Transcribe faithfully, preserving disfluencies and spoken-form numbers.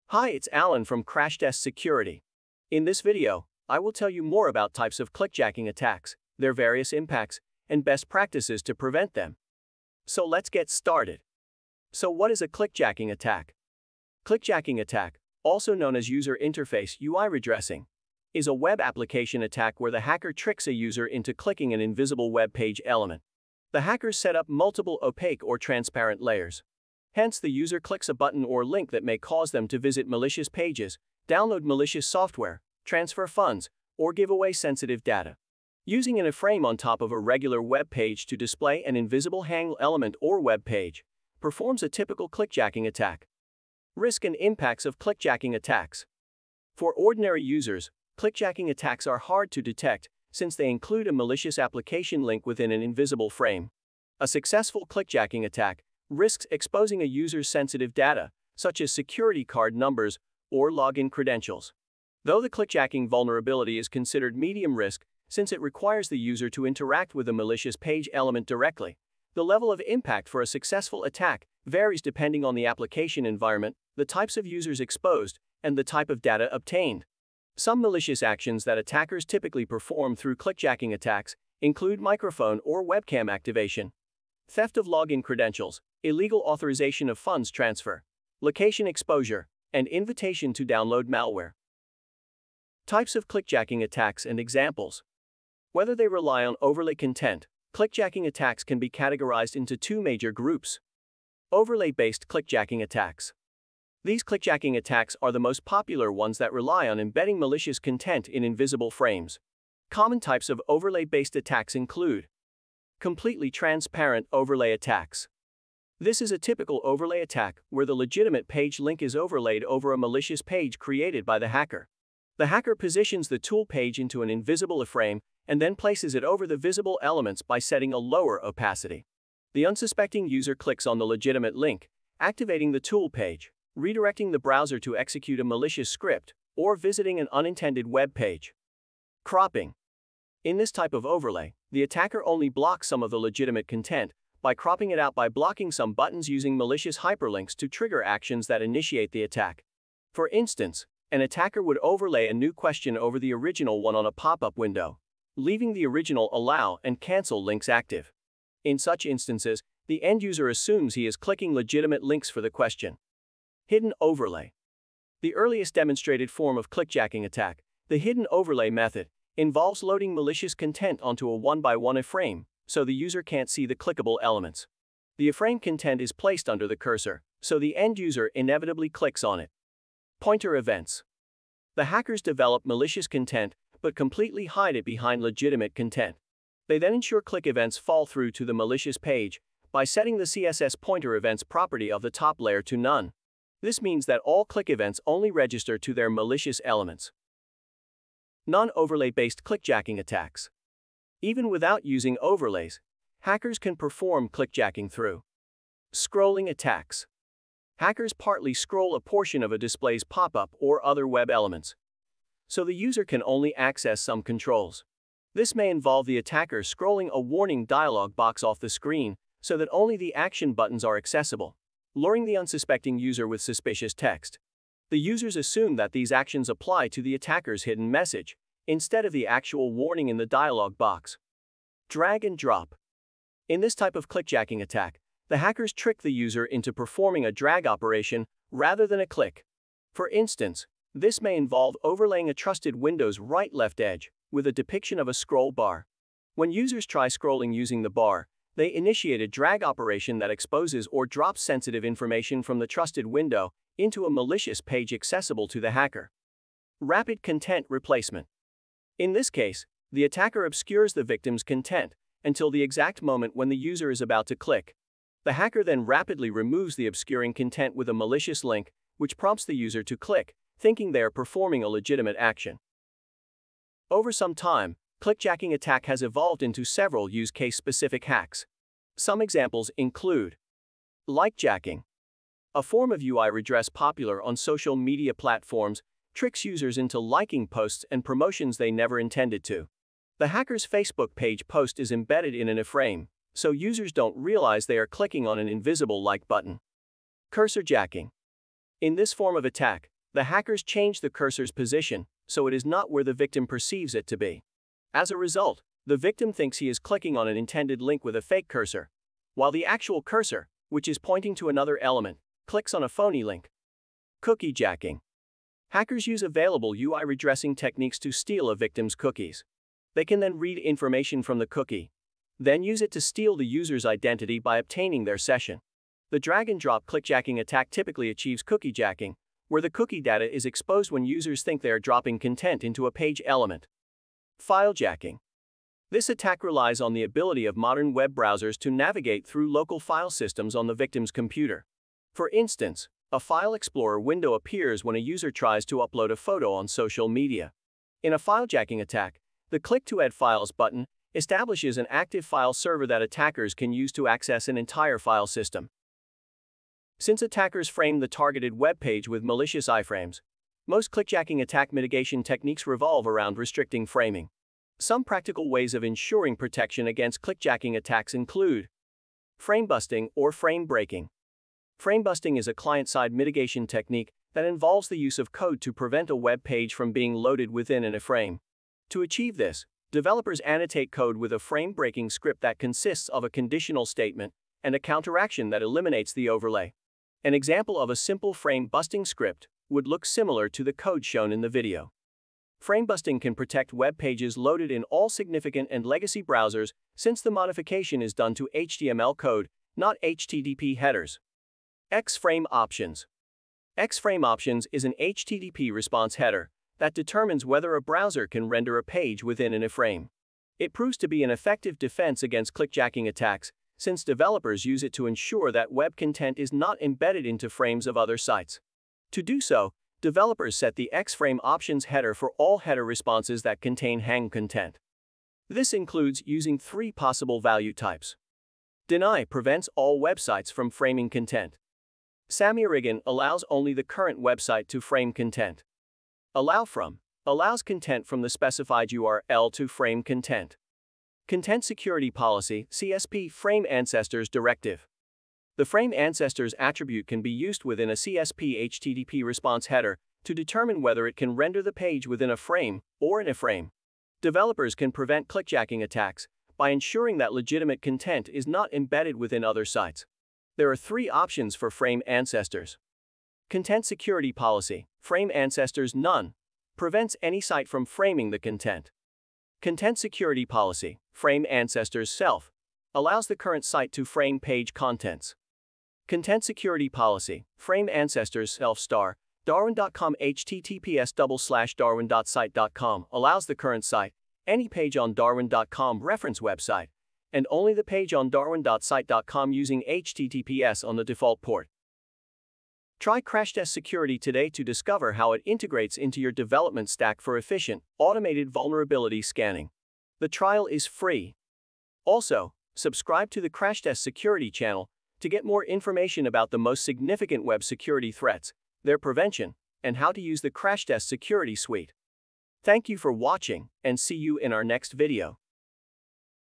Hi, it's Alan from Crashtest Security. In this video, I will tell you more about types of clickjacking attacks, their various impacts, and best practices to prevent them. So let's get started. So what is a clickjacking attack? Clickjacking attack, also known as user interface U I redressing, is a web application attack where the hacker tricks a user into clicking an invisible web page element. The hackers set up multiple opaque or transparent layers. Hence, the user clicks a button or link that may cause them to visit malicious pages, download malicious software, transfer funds, or give away sensitive data. Using an iframe on top of a regular web page to display an invisible hang element or web page performs a typical clickjacking attack. Risk and impacts of clickjacking attacks. For ordinary users, clickjacking attacks are hard to detect since they include a malicious application link within an invisible frame. A successful clickjacking attack risks exposing a user's sensitive data, such as security card numbers or login credentials. Though the clickjacking vulnerability is considered medium risk, since it requires the user to interact with a malicious page element directly, the level of impact for a successful attack varies depending on the application environment, the types of users exposed, and the type of data obtained. Some malicious actions that attackers typically perform through clickjacking attacks include microphone or webcam activation, theft of login credentials, illegal authorization of funds transfer, location exposure, and invitation to download malware. Types of clickjacking attacks and examples. Whether they rely on overlay content, clickjacking attacks can be categorized into two major groups. Overlay-based clickjacking attacks. These clickjacking attacks are the most popular ones that rely on embedding malicious content in invisible frames. Common types of overlay-based attacks include completely transparent overlay attacks. This is a typical overlay attack where the legitimate page link is overlaid over a malicious page created by the hacker. The hacker positions the tool page into an invisible iframe and then places it over the visible elements by setting a lower opacity. The unsuspecting user clicks on the legitimate link, activating the tool page, redirecting the browser to execute a malicious script, or visiting an unintended web page. Cropping. In this type of overlay, the attacker only blocks some of the legitimate content by cropping it out by blocking some buttons using malicious hyperlinks to trigger actions that initiate the attack. For instance, an attacker would overlay a new question over the original one on a pop-up window, leaving the original allow and cancel links active. In such instances, the end user assumes he is clicking legitimate links for the question. Hidden overlay. The earliest demonstrated form of clickjacking attack, the hidden overlay method, involves loading malicious content onto a one-by-one iframe, so the user can't see the clickable elements. The iframe content is placed under the cursor, so the end user inevitably clicks on it. Pointer events. The hackers develop malicious content, but completely hide it behind legitimate content. They then ensure click events fall through to the malicious page by setting the C S S pointer events property of the top layer to none. This means that all click events only register to their malicious elements. Non-overlay-based clickjacking attacks. Even without using overlays, hackers can perform clickjacking through scrolling attacks. Hackers partly scroll a portion of a display's pop-up or other web elements, so the user can only access some controls. This may involve the attacker scrolling a warning dialog box off the screen so that only the action buttons are accessible, luring the unsuspecting user with suspicious text. The users assume that these actions apply to the attacker's hidden message, instead of the actual warning in the dialog box. Drag and drop. In this type of clickjacking attack, the hackers trick the user into performing a drag operation rather than a click. For instance, this may involve overlaying a trusted Windows right-left edge with a depiction of a scroll bar. When users try scrolling using the bar, they initiate a drag operation that exposes or drops sensitive information from the trusted window into a malicious page accessible to the hacker. Rapid content replacement. In this case, the attacker obscures the victim's content until the exact moment when the user is about to click. The hacker then rapidly removes the obscuring content with a malicious link, which prompts the user to click, thinking they are performing a legitimate action. Over some time, clickjacking attack has evolved into several use case-specific hacks. Some examples include likejacking. A form of U I redress popular on social media platforms tricks users into liking posts and promotions they never intended to. The hacker's Facebook page post is embedded in an iframe, so users don't realize they are clicking on an invisible like button. Cursor jacking. In this form of attack, The hackers change the cursor's position, so it is not where the victim perceives it to be. As a result, the victim thinks he is clicking on an intended link with a fake cursor, while the actual cursor, which is pointing to another element, clicks on a phony link. Cookie jacking. Hackers use available U I redressing techniques to steal a victim's cookies. They can then read information from the cookie, then use it to steal the user's identity by obtaining their session. The drag-and-drop clickjacking attack typically achieves cookie jacking, where the cookie data is exposed when users think they are dropping content into a page element. File jacking. This attack relies on the ability of modern web browsers to navigate through local file systems on the victim's computer. For instance, a File Explorer window appears when a user tries to upload a photo on social media. In a file jacking attack, the Click to Add Files button establishes an active file server that attackers can use to access an entire file system. Since attackers frame the targeted web page with malicious iframes, most clickjacking attack mitigation techniques revolve around restricting framing. Some practical ways of ensuring protection against clickjacking attacks include frame busting or frame breaking. Frame busting is a client-side mitigation technique that involves the use of code to prevent a web page from being loaded within an iframe. To achieve this, developers annotate code with a frame-breaking script that consists of a conditional statement and a counteraction that eliminates the overlay. An example of a simple frame-busting script would look similar to the code shown in the video. Frame busting can protect web pages loaded in all significant and legacy browsers since the modification is done to H T M L code, not H T T P headers. X-frame options. X-frame options is an H T T P response header that determines whether a browser can render a page within an iframe. It proves to be an effective defense against clickjacking attacks, since developers use it to ensure that web content is not embedded into frames of other sites. To do so, developers set the X-frame options header for all header responses that contain hang content. This includes using three possible value types. Deny prevents all websites from framing content. Samirigan allows only the current website to frame content. Allow from allows content from the specified U R L to frame content. Content Security Policy (C S P) Frame Ancestors Directive. The Frame Ancestors attribute can be used within a C S P H T T P response header to determine whether it can render the page within a frame or an iframe. Developers can prevent clickjacking attacks by ensuring that legitimate content is not embedded within other sites. There are three options for Frame Ancestors. Content Security Policy, Frame Ancestors None, prevents any site from framing the content. Content Security Policy, Frame Ancestors Self, allows the current site to frame page contents. Content Security Policy, Frame Ancestors Self star, darwin dot com https double slash darwin dot site dot com allows the current site, any page on darwin dot com reference website, and only the page on darwin dot site dot com using H T T P S on the default port. Try Crashtest Security today to discover how it integrates into your development stack for efficient, automated vulnerability scanning. The trial is free. Also, subscribe to the Crashtest Security Channel to get more information about the most significant web security threats, their prevention, and how to use the Crashtest Security Suite. Thank you for watching, and see you in our next video.